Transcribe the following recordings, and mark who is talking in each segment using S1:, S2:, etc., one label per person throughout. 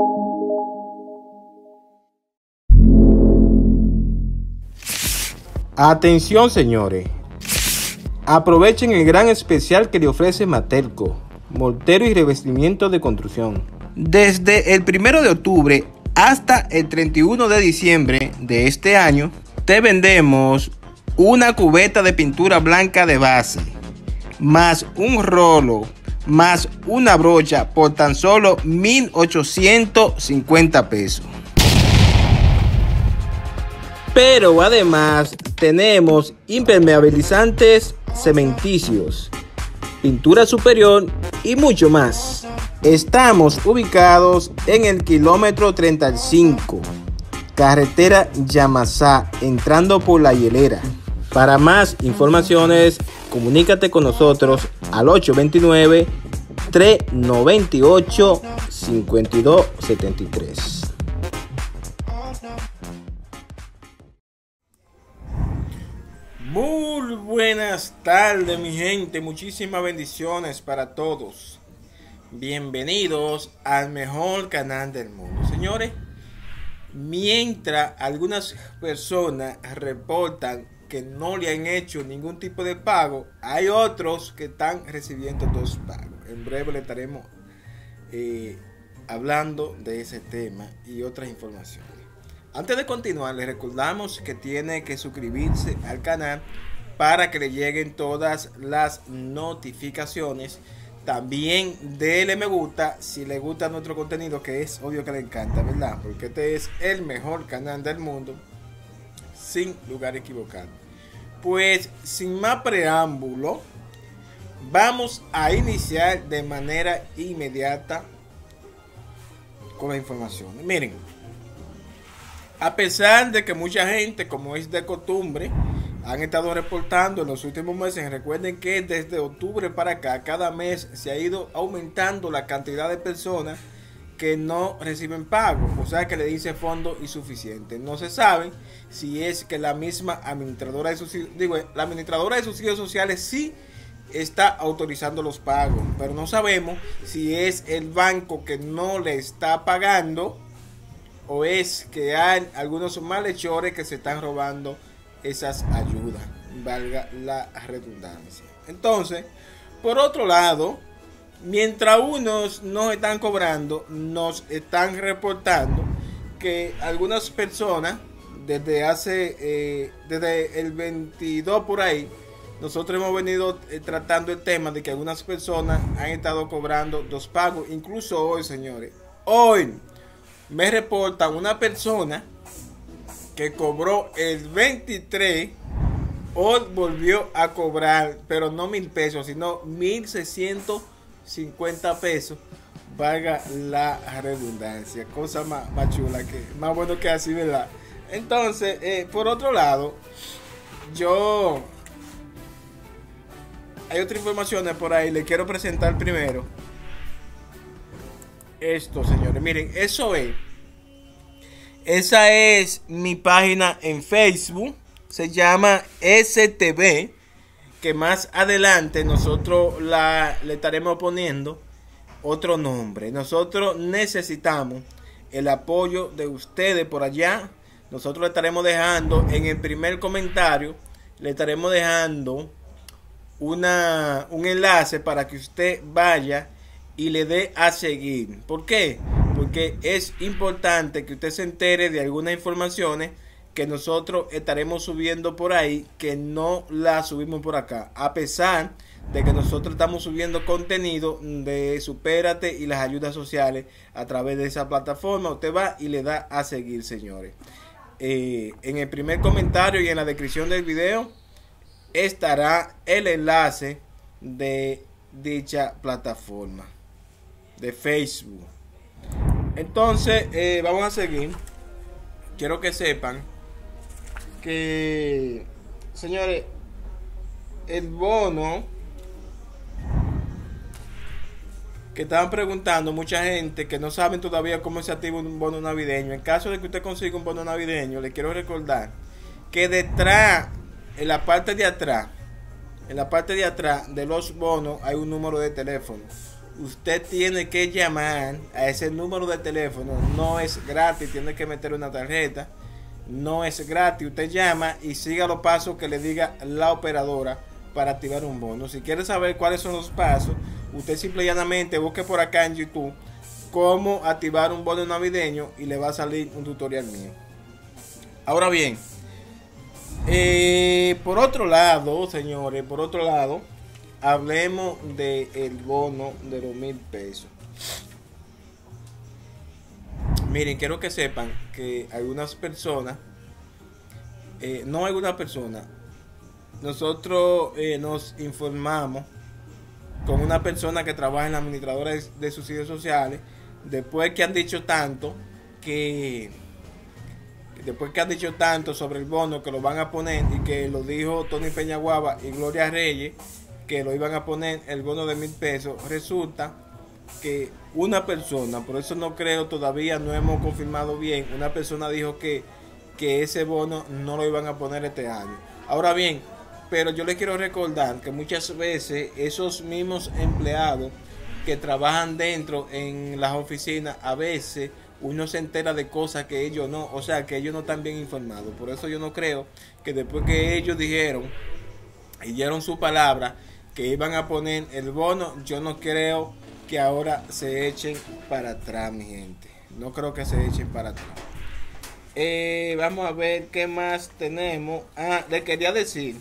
S1: Atención, señores, aprovechen el gran especial que le ofrece Materco, mortero y revestimiento de construcción. Desde el 1 de octubre hasta el 31 de diciembre de este año, te vendemos una cubeta de pintura blanca de base, más un rolo, más una brocha por tan solo 1,850 pesos. Pero además tenemos impermeabilizantes cementicios, pintura superior y mucho más. Estamos ubicados en el kilómetro 35, carretera Yamasá, entrando por La Hielera. Para más informaciones, comunícate con nosotros al 829-398-5273. Muy buenas tardes, mi gente, muchísimas bendiciones para todos. Bienvenidos al mejor canal del mundo. Señores, mientras algunas personas reportan que no le han hecho ningún tipo de pago, hay otros que están recibiendo dos pagos. En breve le estaremos hablando de ese tema y otras informaciones. Antes de continuar, les recordamos que tiene que suscribirse al canal para que le lleguen todas las notificaciones. También déle me gusta si le gusta nuestro contenido, que es obvio que le encanta, ¿verdad? Porque este es el mejor canal del mundo, sin lugar equivocado. Pues sin más preámbulo, vamos a iniciar de manera inmediata con la información. Miren, a pesar de que mucha gente, como es de costumbre, han estado reportando en los últimos meses, recuerden que desde octubre para acá, cada mes se ha ido aumentando la cantidad de personas que no reciben pago, o sea que le dice fondo insuficiente. No se sabe si es que la misma administradora de la administradora de subsidios sociales sí está autorizando los pagos, pero no sabemos si es el banco que no le está pagando o es que hay algunos malhechores que se están robando esas ayudas, valga la redundancia. Entonces, por otro lado, mientras unos nos están cobrando, nos están reportando que algunas personas, desde el 22 por ahí, nosotros hemos venido tratando el tema de que algunas personas han estado cobrando dos pagos. Incluso hoy, señores, hoy me reportan una persona que cobró el 23, hoy volvió a cobrar, pero no 1,000 pesos, sino 1,650 pesos, valga la redundancia. Cosa más chula, que más bueno que así, ¿verdad? Entonces, por otro lado, hay otras informaciones por ahí, le quiero presentar primero esto, señores. Miren, esa es mi página en Facebook, se llama STV, que más adelante nosotros le estaremos poniendo otro nombre. Nosotros necesitamos el apoyo de ustedes por allá. Nosotros le estaremos dejando en el primer comentario, le estaremos dejando un enlace para que usted vaya y le dé a seguir. ¿Por qué? Porque es importante que usted se entere de algunas informaciones que nosotros estaremos subiendo por ahí, que no las subimos por acá, a pesar de que nosotros estamos subiendo contenido de Supérate y las ayudas sociales a través de esa plataforma. Usted va y le da a seguir, señores. En el primer comentario y en la descripción del video estará el enlace de dicha plataforma de Facebook. Entonces, vamos a seguir. Quiero que sepan que, señores, el bono que estaban preguntando mucha gente que no saben todavía cómo se activa un bono navideño. En caso de que usted consiga un bono navideño, le quiero recordar que detrás, en la parte de atrás de los bonos hay un número de teléfono. usted tiene que llamar a ese número de teléfono. No es gratis, tiene que meter una tarjeta. No es gratis, usted llama y siga los pasos que le diga la operadora para activar un bono. Si quiere saber cuáles son los pasos, usted simple y llanamente busque por acá en YouTube cómo activar un bono navideño y le va a salir un tutorial mío. Ahora bien, por otro lado, señores, hablemos del bono de los 1,000 pesos. Miren, quiero que sepan que algunas personas, nosotros nos informamos con una persona que trabaja en la administradora de subsidios sociales, después que han dicho tanto sobre el bono que lo van a poner, y que lo dijo Tony Peñaguaba y Gloria Reyes, que lo iban a poner el bono de 1,000 pesos, resulta que una persona, por eso no creo, todavía no hemos confirmado bien, una persona dijo que ese bono no lo iban a poner este año. Ahora bien, pero yo les quiero recordar que muchas veces esos mismos empleados que trabajan dentro en las oficinas, a veces uno se entera de cosas que ellos no, o sea, que ellos no están bien informados. Por eso yo no creo que después que ellos dijeron y dieron su palabra que iban a poner el bono, yo no creo que ahora se echen para atrás, mi gente. No creo que se echen para atrás. Vamos a ver qué más tenemos. Le quería decir,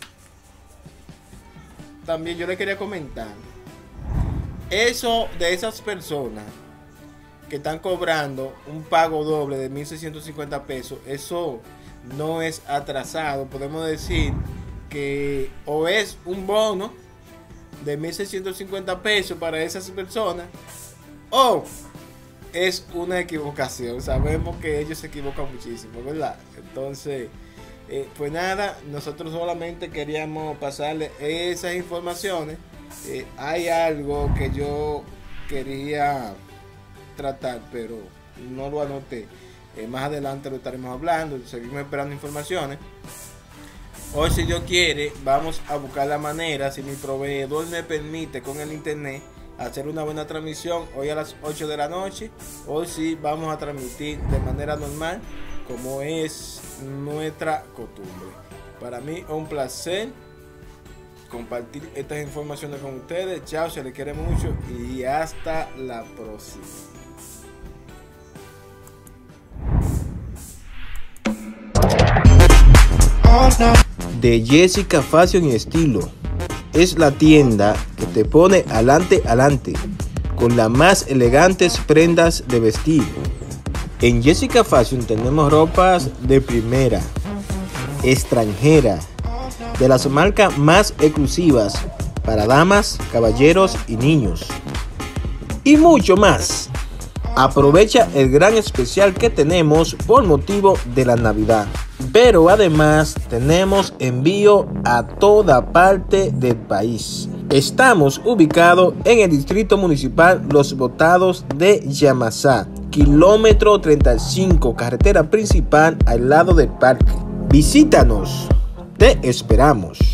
S1: también yo le quería comentar, eso de esas personas que están cobrando un pago doble de 1,650 pesos, eso no es atrasado. Podemos decir que o es un bono de 1,650 pesos para esas personas, o es una equivocación. Sabemos que ellos se equivocan muchísimo, ¿verdad? Entonces, pues nada, nosotros solamente queríamos pasarle esas informaciones. Hay algo que yo quería tratar, pero no lo anoté. Más adelante lo estaremos hablando. Seguimos esperando informaciones. Hoy, si Dios quiere, vamos a buscar la manera, si mi proveedor me permite con el internet, hacer una buena transmisión hoy a las 8 de la noche. Hoy sí vamos a transmitir de manera normal, como es nuestra costumbre. Para mí es un placer compartir estas informaciones con ustedes. Chao, se les quiere mucho y hasta la próxima. De Jessica Fashion y Estilo. Es la tienda que te pone adelante con las más elegantes prendas de vestir. En Jessica Fashion tenemos ropas de primera, extranjera, de las marcas más exclusivas para damas, caballeros y niños, y mucho más. Aprovecha el gran especial que tenemos por motivo de la Navidad. Pero además tenemos envío a toda parte del país. Estamos ubicados en el Distrito Municipal Los Botados de Yamasá, kilómetro 35, carretera principal al lado del parque. Visítanos, te esperamos.